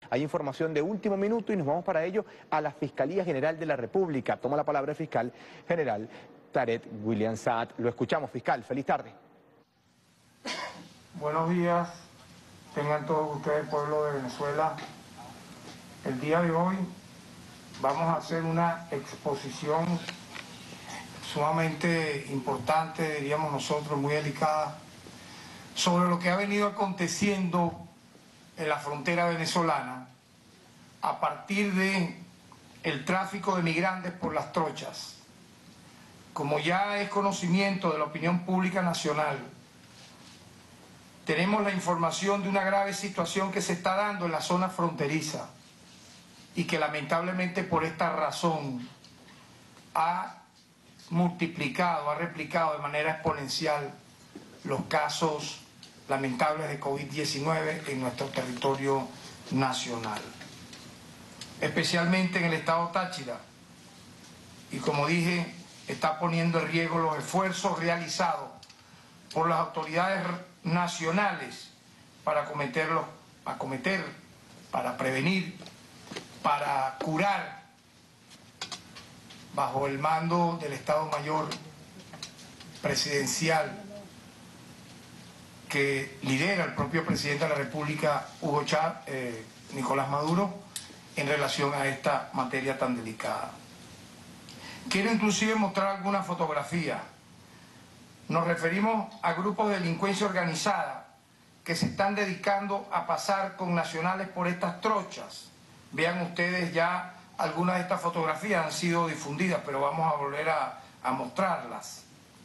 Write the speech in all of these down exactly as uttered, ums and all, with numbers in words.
Hay información de último minuto y nos vamos para ello a la Fiscalía General de la República. Toma la palabra el fiscal general Tarek William Saad. Lo escuchamos, fiscal. Feliz tarde. Buenos días, tengan todos ustedes, pueblo de Venezuela. El día de hoy vamos a hacer una exposición sumamente importante, diríamos nosotros, muy delicada, sobre lo que ha venido aconteciendo en la frontera venezolana a partir de el tráfico de migrantes por las trochas. Como ya es conocimiento de la opinión pública nacional, tenemos la información de una grave situación que se está dando en la zona fronteriza y que lamentablemente por esta razón ha multiplicado, ha replicado de manera exponencial los casos lamentables de COVID diecinueve en nuestro territorio nacional, especialmente en el estado Táchira, y como dije, está poniendo en riesgo los esfuerzos realizados por las autoridades nacionales para acometerlos, acometer, para prevenir, para curar, bajo el mando del Estado Mayor Presidencial que lidera el propio presidente de la República, Hugo Chávez, eh, Nicolás Maduro, en relación a esta materia tan delicada. Quiero inclusive mostrar alguna fotografía. Nos referimos a grupos de delincuencia organizada que se están dedicando a pasar con nacionales por estas trochas. Vean ustedes, ya algunas de estas fotografías han sido difundidas, pero vamos a volver a, a mostrarlas.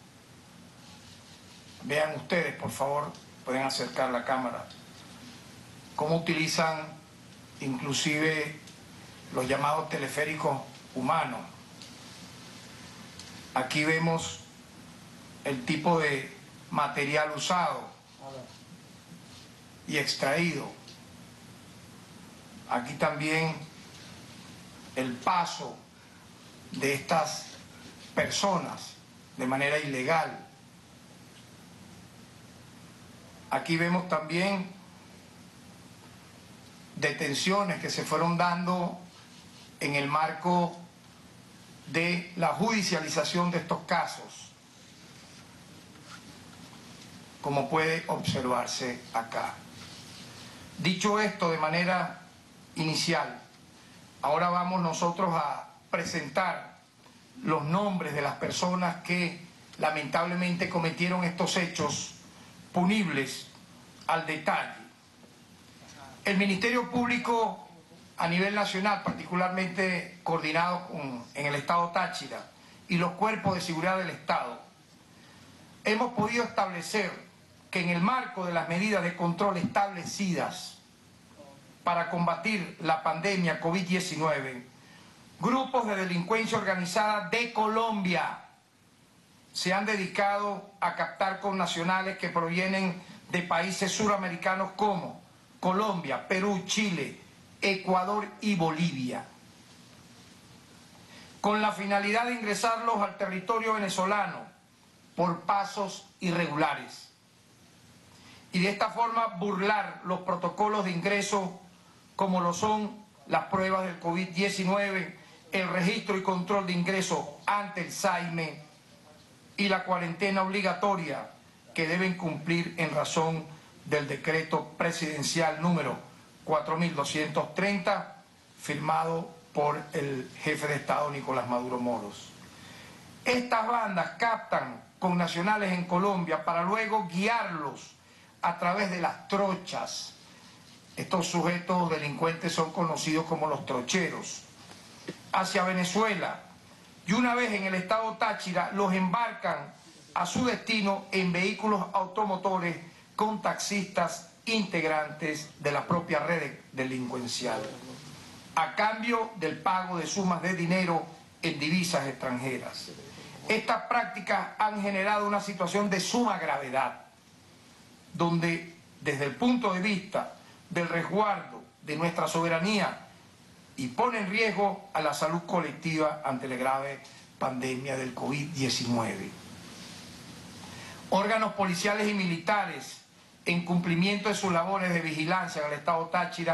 Vean ustedes, por favor, pueden acercar la cámara, cómo utilizan inclusive los llamados teleféricos humanos. Aquí vemos el tipo de material usado y extraído. Aquí también el paso de estas personas de manera ilegal. Aquí vemos también detenciones que se fueron dando en el marco de la judicialización de estos casos, como puede observarse acá. Dicho esto de manera inicial, ahora vamos nosotros a presentar los nombres de las personas que lamentablemente cometieron estos hechos punibles al detalle. El Ministerio Público a nivel nacional, particularmente coordinado con, en el estado Táchira, y los cuerpos de seguridad del Estado, hemos podido establecer que en el marco de las medidas de control establecidas para combatir la pandemia COVID diecinueve, grupos de delincuencia organizada de Colombia se han dedicado a captar connacionales que provienen de países suramericanos como Colombia, Perú, Chile, Ecuador y Bolivia, con la finalidad de ingresarlos al territorio venezolano por pasos irregulares y de esta forma burlar los protocolos de ingreso como lo son las pruebas del COVID diecinueve, el registro y control de ingreso ante el S A I M E y la cuarentena obligatoria que deben cumplir en razón del decreto presidencial número cuatro mil doscientos treinta, firmado por el jefe de Estado Nicolás Maduro Moros. Estas bandas captan connacionales en Colombia para luego guiarlos a través de las trochas. Estos sujetos delincuentes son conocidos como los trocheros, hacia Venezuela, y una vez en el estado Táchira los embarcan a su destino en vehículos automotores con taxistas integrantes de la propia red delincuencial, a cambio del pago de sumas de dinero en divisas extranjeras. Estas prácticas han generado una situación de suma gravedad, donde desde el punto de vista del resguardo de nuestra soberanía y pone en riesgo a la salud colectiva ante la grave pandemia del COVID diecinueve. Órganos policiales y militares, en cumplimiento de sus labores de vigilancia en el estado Táchira,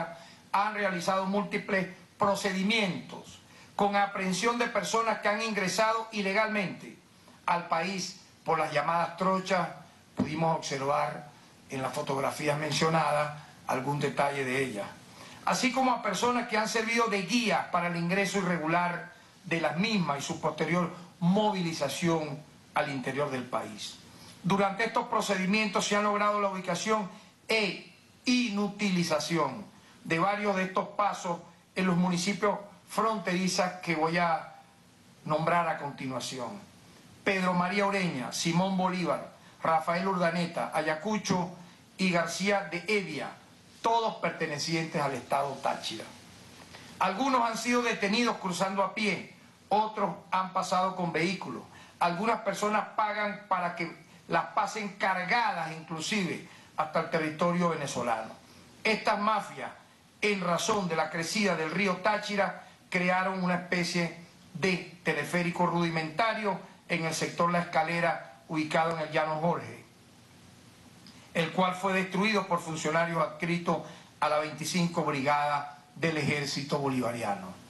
han realizado múltiples procedimientos con aprehensión de personas que han ingresado ilegalmente al país por las llamadas trochas. Pudimos observar en las fotografías mencionadas algún detalle de ellas, así como a personas que han servido de guías para el ingreso irregular de las mismas y su posterior movilización al interior del país. Durante estos procedimientos se han logrado la ubicación e inutilización de varios de estos pasos en los municipios fronterizos que voy a nombrar a continuación: Pedro María Ureña, Simón Bolívar, Rafael Urdaneta, Ayacucho y García de Evia, todos pertenecientes al estado Táchira. Algunos han sido detenidos cruzando a pie, otros han pasado con vehículos. Algunas personas pagan para que las pasen cargadas inclusive hasta el territorio venezolano. Estas mafias, en razón de la crecida del río Táchira, crearon una especie de teleférico rudimentario en el sector La Escalera, ubicado en el Llano Jorge, el cual fue destruido por funcionarios adscritos a la veinticinco Brigada del Ejército Bolivariano.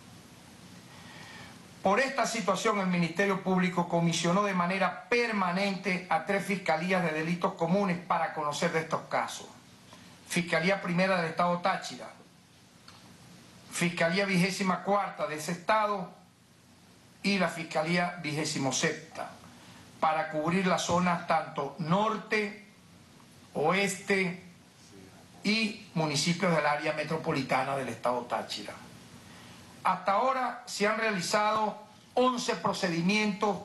Por esta situación, el Ministerio Público comisionó de manera permanente a tres fiscalías de delitos comunes para conocer de estos casos: Fiscalía Primera del Estado Táchira, Fiscalía Vigésima Cuarta de ese estado y la Fiscalía Vigésimo Sexta, para cubrir las zonas tanto norte, oeste y municipios del área metropolitana del estado Táchira. Hasta ahora se han realizado once procedimientos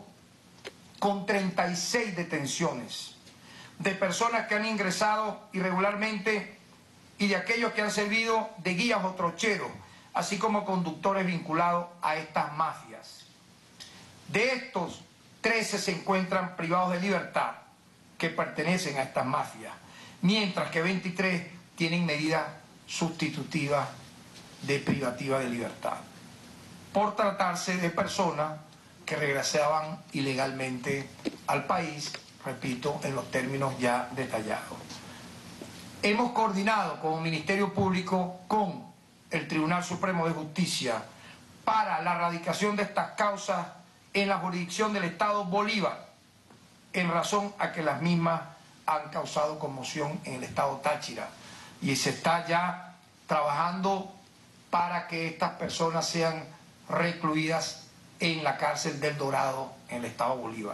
con treinta y seis detenciones de personas que han ingresado irregularmente y de aquellos que han servido de guías o trocheros, así como conductores vinculados a estas mafias. De estos, trece se encuentran privados de libertad, que pertenecen a estas mafias, mientras que veintitrés tienen medidas sustitutivas de privativa de libertad, por tratarse de personas que regresaban ilegalmente al país, repito, en los términos ya detallados. Hemos coordinado como Ministerio Público con el Tribunal Supremo de Justicia para la erradicación de estas causas en la jurisdicción del Estado Bolívar, en razón a que las mismas han causado conmoción en el Estado Táchira, y se está ya trabajando para que estas personas sean recluidas en la cárcel del Dorado en el Estado Bolívar.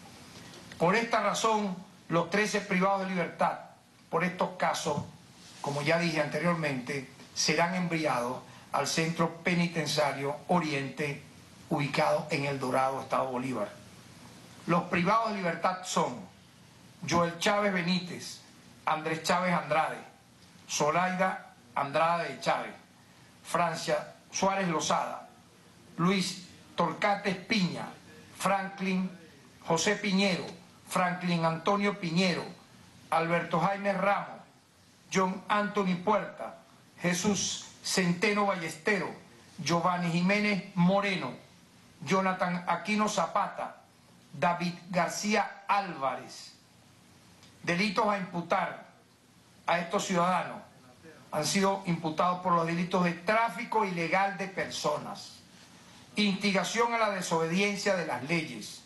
Por esta razón, los trece privados de libertad por estos casos, como ya dije anteriormente, serán enviados al Centro Penitenciario Oriente, ubicado en El Dorado, Estado Bolívar. Los privados de libertad son Joel Chávez Benítez, Andrés Chávez Andrade, Zoraida Andrade de Chávez, Francia Suárez Lozada, Luis Torcates Piña, Franklin José Piñero, Franklin Antonio Piñero, Alberto Jaime Ramos, John Anthony Puerta, Jesús Centeno Ballestero, Giovanni Jiménez Moreno, Jonathan Aquino Zapata, David García Álvarez. Delitos a imputar a estos ciudadanos han sido imputados por los delitos de tráfico ilegal de personas, instigación a la desobediencia de las leyes,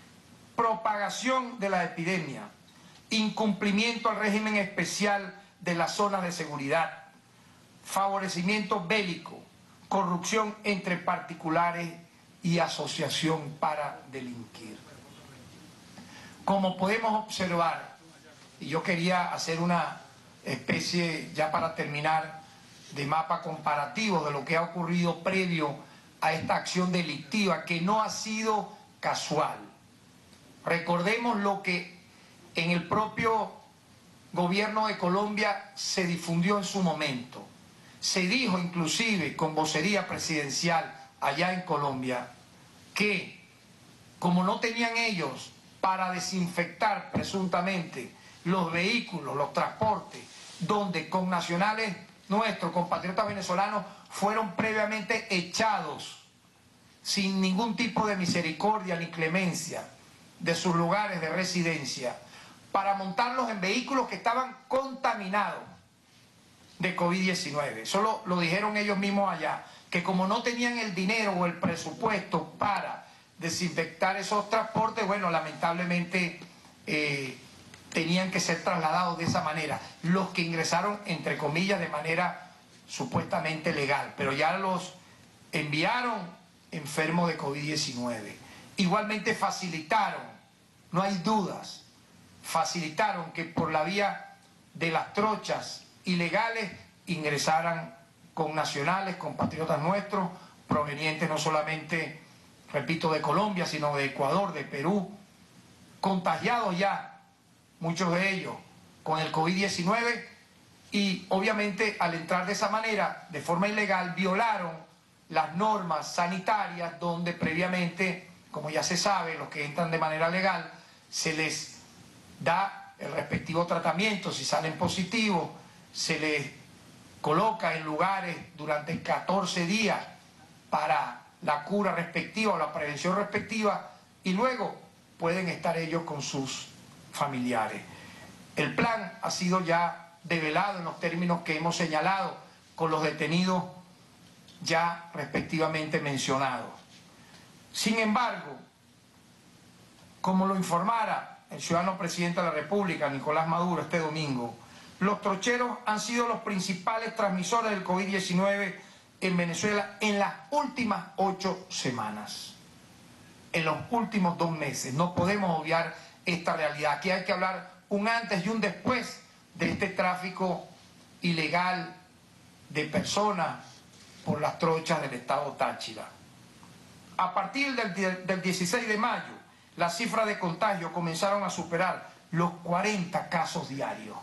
propagación de la epidemia, incumplimiento al régimen especial de las zonas de seguridad, favorecimiento bélico, corrupción entre particulares y asociación para delinquir. Como podemos observar, y yo quería hacer una especie, ya para terminar, de mapa comparativo de lo que ha ocurrido previo a esta acción delictiva, que no ha sido casual. Recordemos lo que en el propio gobierno de Colombia se difundió en su momento. Se dijo inclusive con vocería presidencial allá en Colombia que, como no tenían ellos para desinfectar presuntamente los vehículos, los transportes, donde connacionales nuestros, compatriotas venezolanos, fueron previamente echados sin ningún tipo de misericordia ni clemencia de sus lugares de residencia, para montarlos en vehículos que estaban contaminados de COVID diecinueve. Eso lo, lo dijeron ellos mismos allá, que como no tenían el dinero o el presupuesto para desinfectar esos transportes, bueno, lamentablemente eh, tenían que ser trasladados de esa manera. Los que ingresaron, entre comillas, de manera supuestamente legal, pero ya los enviaron enfermos de COVID diecinueve. Igualmente facilitaron, no hay dudas, facilitaron que por la vía de las trochas ilegales ingresaran con nacionales, compatriotas nuestros, provenientes no solamente, repito, de Colombia, sino de Ecuador, de Perú, contagiados ya, muchos de ellos, con el COVID diecinueve, y obviamente al entrar de esa manera, de forma ilegal, violaron las normas sanitarias donde previamente, como ya se sabe, los que entran de manera legal, se les da el respectivo tratamiento. Si salen positivos, se les coloca en lugares durante catorce días para la cura respectiva o la prevención respectiva, y luego pueden estar ellos con sus familiares. El plan ha sido ya develado en los términos que hemos señalado con los detenidos ya respectivamente mencionados. Sin embargo, como lo informara el ciudadano presidente de la República, Nicolás Maduro, este domingo, los trocheros han sido los principales transmisores del COVID diecinueve en Venezuela en las últimas ocho semanas, en los últimos dos meses. No podemos obviar esta realidad. Aquí hay que hablar un antes y un después de este tráfico ilegal de personas por las trochas del estado Táchira. A partir del, del dieciséis de mayo, las cifras de contagio comenzaron a superar los cuarenta casos diarios,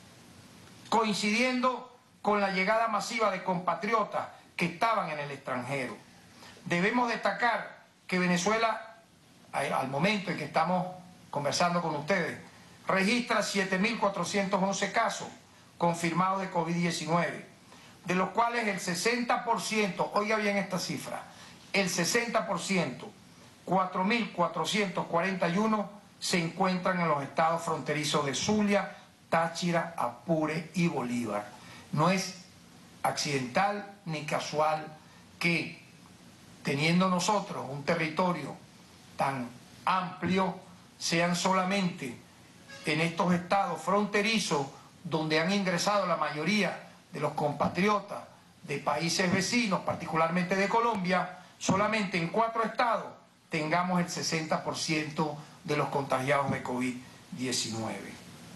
coincidiendo con la llegada masiva de compatriotas que estaban en el extranjero. Debemos destacar que Venezuela, al momento en que estamos conversando con ustedes, registra siete mil cuatrocientos once casos confirmados de COVID diecinueve, de los cuales el sesenta por ciento, oiga bien esta cifra, el sesenta por ciento, cuatro mil cuatrocientos cuarenta y uno, se encuentran en los estados fronterizos de Zulia, Táchira, Apure y Bolívar. No es accidental ni casual que, teniendo nosotros un territorio tan amplio, sean solamente en estos estados fronterizos donde han ingresado la mayoría de los compatriotas de países vecinos, particularmente de Colombia, solamente en cuatro estados tengamos el sesenta por ciento de los contagiados de COVID diecinueve.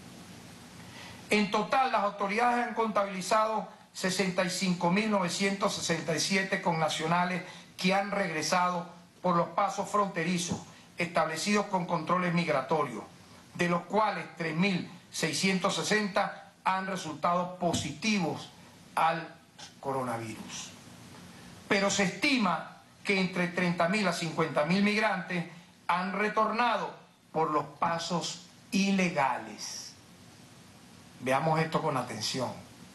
En total, las autoridades han contabilizado sesenta y cinco mil novecientos sesenta y siete connacionales que han regresado por los pasos fronterizos establecidos con controles migratorios, de los cuales tres mil seiscientos sesenta han resultado positivos al coronavirus. Pero se estima que entre treinta mil a cincuenta mil migrantes han retornado por los pasos ilegales. Veamos esto con atención.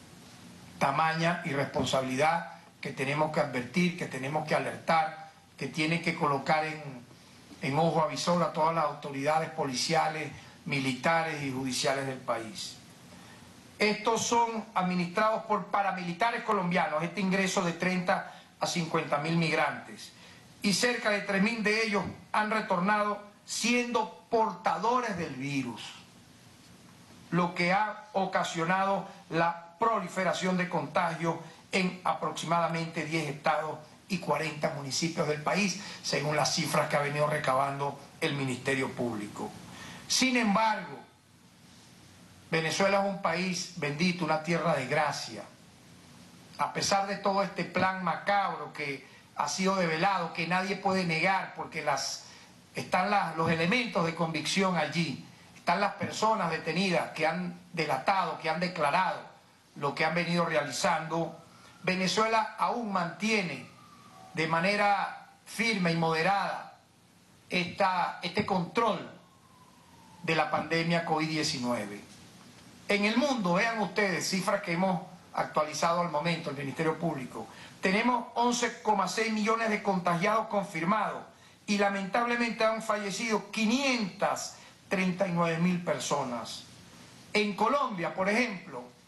Tamaña irresponsabilidad que tenemos que advertir, que tenemos que alertar, que tiene que colocar en, en ojo avisor a todas las autoridades policiales, militares y judiciales del país. Estos son administrados por paramilitares colombianos, este ingreso de treinta a cincuenta mil migrantes, y cerca de tres mil de ellos han retornado siendo portadores del virus, lo que ha ocasionado la proliferación de contagios en aproximadamente diez estados y cuarenta municipios del país, según las cifras que ha venido recabando el Ministerio Público. Sin embargo, Venezuela es un país bendito, una tierra de gracia. A pesar de todo este plan macabro que ha sido develado, que nadie puede negar, porque las, están las, los elementos de convicción allí, están las personas detenidas que han delatado, que han declarado lo que han venido realizando, Venezuela aún mantiene de manera firme y moderada esta, este control de la pandemia COVID diecinueve. En el mundo, vean ustedes, cifras que hemos actualizado al momento, el Ministerio Público, tenemos once coma seis millones de contagiados confirmados y lamentablemente han fallecido quinientas treinta y nueve mil personas. En Colombia, por ejemplo,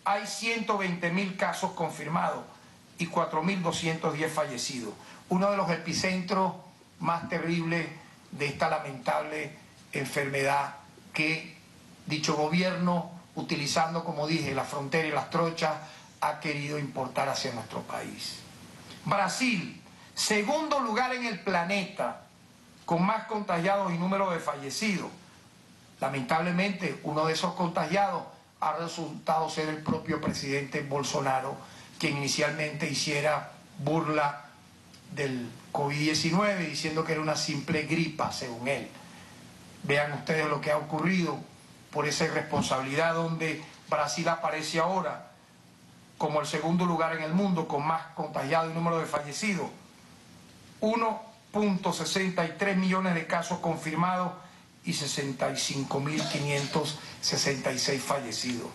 hay ciento veinte mil casos confirmados y cuatro mil doscientos diez fallecidos. Uno de los epicentros más terribles de esta lamentable enfermedad que dicho gobierno, utilizando, como dije, la frontera y las trochas, ha querido importar hacia nuestro país. Brasil, segundo lugar en el planeta, con más contagiados y número de fallecidos. Lamentablemente, uno de esos contagiados ha resultado ser el propio presidente Bolsonaro, quien inicialmente hiciera burla del COVID diecinueve, diciendo que era una simple gripa, según él. Vean ustedes lo que ha ocurrido por esa irresponsabilidad, donde Brasil aparece ahora como el segundo lugar en el mundo con más contagiados y número de fallecidos. uno punto sesenta y tres millones de casos confirmados y sesenta y cinco mil quinientos sesenta y seis fallecidos.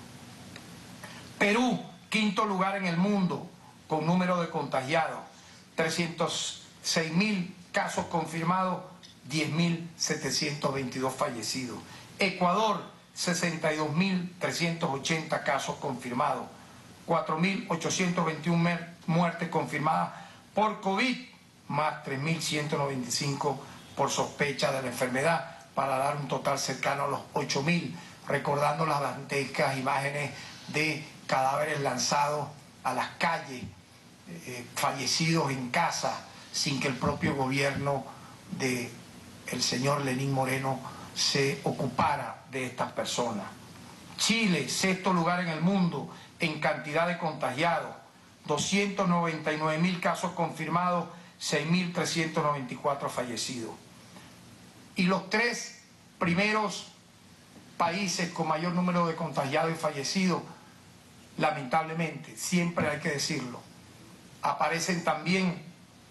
Perú, quinto lugar en el mundo con número de contagiados, trescientos seis mil casos confirmados, diez mil setecientos veintidós fallecidos. Ecuador, sesenta y dos mil trescientos ochenta casos confirmados, cuatro mil ochocientos veintiuna muertes confirmadas por COVID, más tres mil ciento noventa y cinco por sospecha de la enfermedad, para dar un total cercano a los ocho mil, recordando las dantescas imágenes de cadáveres lanzados a las calles, eh, fallecidos en casa, sin que el propio gobierno de el señor Lenín Moreno se ocupara de estas personas. Chile, sexto lugar en el mundo en cantidad de contagiados, doscientos noventa y nueve mil casos confirmados, seis mil trescientos noventa y cuatro fallecidos. Y los tres primeros países con mayor número de contagiados y fallecidos, lamentablemente, siempre hay que decirlo, aparecen también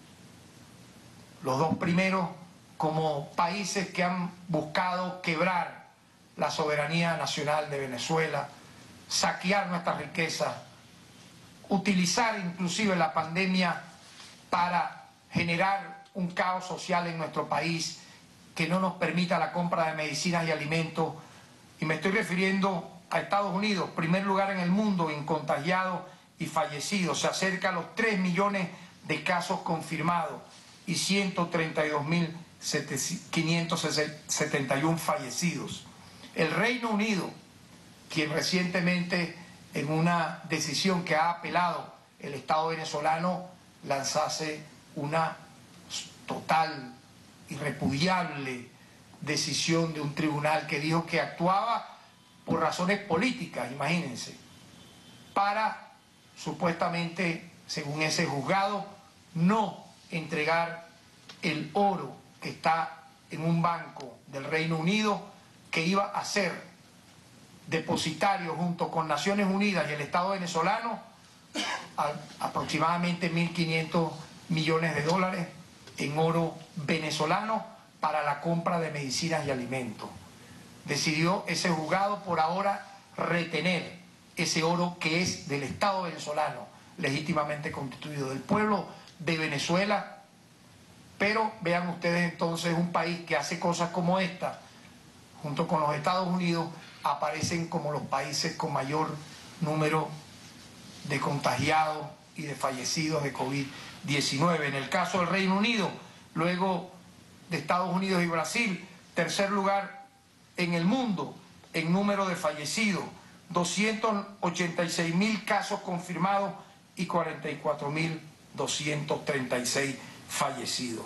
los dos primeros como países que han buscado quebrar la soberanía nacional de Venezuela, saquear nuestras riquezas, utilizar inclusive la pandemia para generar un caos social en nuestro país que no nos permita la compra de medicinas y alimentos. Y me estoy refiriendo a Estados Unidos, primer lugar en el mundo en contagiados y fallecidos. Se acerca a los tres millones de casos confirmados y ciento treinta y dos mil quinientos setenta y uno fallecidos. El Reino Unido, quien recientemente, en una decisión que ha apelado el Estado venezolano, lanzase una total y repudiable decisión de un tribunal que dijo que actuaba por razones políticas, imagínense, para supuestamente, según ese juzgado, no entregar el oro que está en un banco del Reino Unido, que iba a ser depositario junto con Naciones Unidas y el Estado venezolano a aproximadamente mil quinientos millones de dólares en oro venezolano para la compra de medicinas y alimentos. Decidió ese juzgado por ahora retener ese oro que es del Estado venezolano, legítimamente constituido, del pueblo de Venezuela. Pero vean ustedes entonces, un país que hace cosas como esta, junto con los Estados Unidos, aparecen como los países con mayor número de contagiados y de fallecidos de COVID diecinueve. En el caso del Reino Unido, luego de Estados Unidos y Brasil, tercer lugar en el mundo en número de fallecidos, doscientos ochenta y seis mil casos confirmados y cuarenta y cuatro mil doscientos treinta y seis fallecidos.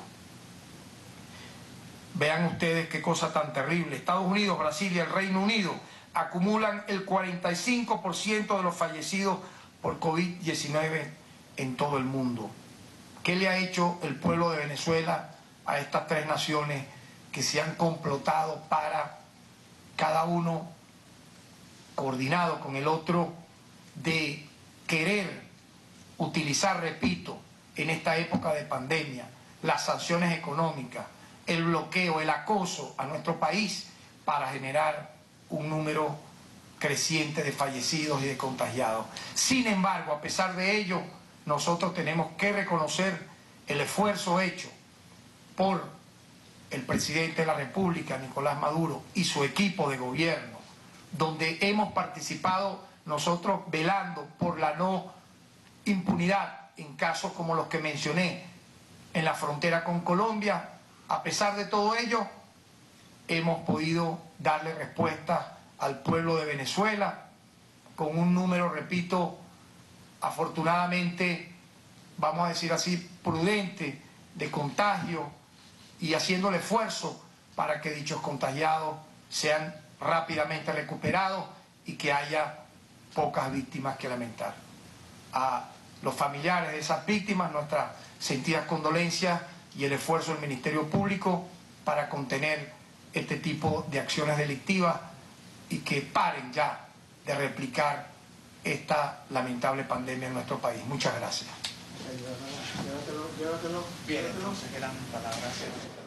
Vean ustedes qué cosa tan terrible. Estados Unidos, Brasil y el Reino Unido acumulan el cuarenta y cinco por ciento de los fallecidos por COVID diecinueve en todo el mundo. ¿Qué le ha hecho el pueblo de Venezuela a estas tres naciones que se han complotado para, cada uno coordinado con el otro, de querer utilizar, repito, en esta época de pandemia, las sanciones económicas, el bloqueo, el acoso a nuestro país para generar un número creciente de fallecidos y de contagiados? Sin embargo, a pesar de ello, nosotros tenemos que reconocer el esfuerzo hecho por el presidente de la República, Nicolás Maduro, y su equipo de gobierno, donde hemos participado nosotros velando por la no impunidad en casos como los que mencioné en la frontera con Colombia. A pesar de todo ello, hemos podido darle respuesta al pueblo de Venezuela con un número, repito, afortunadamente, vamos a decir así, prudente de contagio y haciendo el esfuerzo para que dichos contagiados sean rápidamente recuperados y que haya pocas víctimas que lamentar. A los familiares de esas víctimas, nuestras sentidas condolencias y el esfuerzo del Ministerio Público para contener este tipo de acciones delictivas y que paren ya de replicar esta lamentable pandemia en nuestro país. Muchas gracias. Llévatelo, llévatelo. Bien, entonces eran palabras.